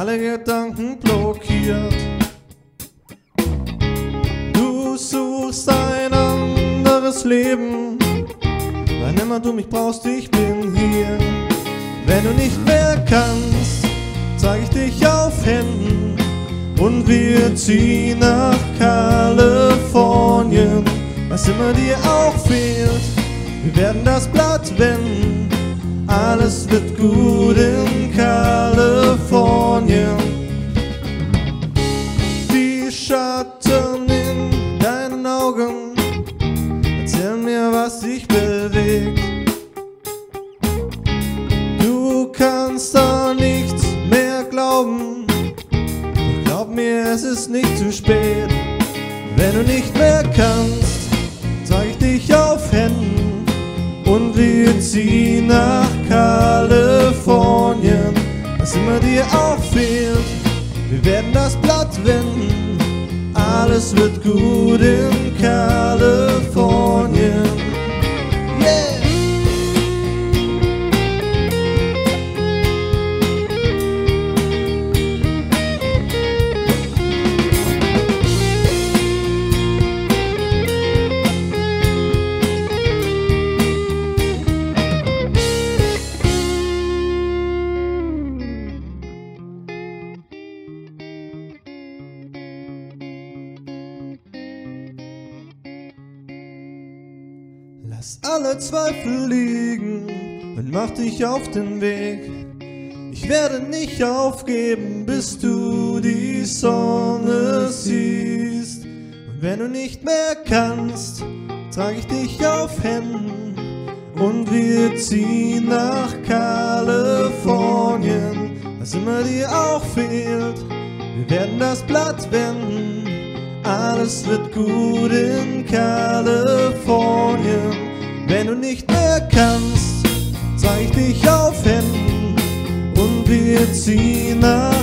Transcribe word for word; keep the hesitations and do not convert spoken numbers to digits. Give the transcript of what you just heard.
alle Gedanken blockiert. Du suchst ein anderes Leben, wann immer du mich brauchst, ich bin hier. Wenn du nicht mehr kannst, zeig ich dich auf Händen und wir ziehen nach Kalifornien. Was immer dir auch fehlt, wir werden das Blatt wenden. Alles wird gut in Kalifornien. Die Schatten in deinen Augen erzählen mir, was dich bewegt. Du kannst an nichts mehr glauben, doch glaub mir, es ist nicht zu spät. Wenn du nicht mehr kannst, zeig ich dich auf Händen und wir ziehen nach Kalifornien. Was immer dir auch fehlt, wir werden das Blatt wenden. Alles wird gut in Kalifornien. Yeah! Lass alle Zweifel liegen und mach dich auf den Weg. Ich werde nicht aufgeben, bis du die Sonne siehst. Und wenn du nicht mehr kannst, trage ich dich auf Händen und wir ziehen nach Kalifornien. Was immer dir auch fehlt, wir werden das Blatt wenden. Alles wird gut in Kalifornien. Wenn du nicht mehr kannst, zeig ich dich auf Händen und wir ziehen nach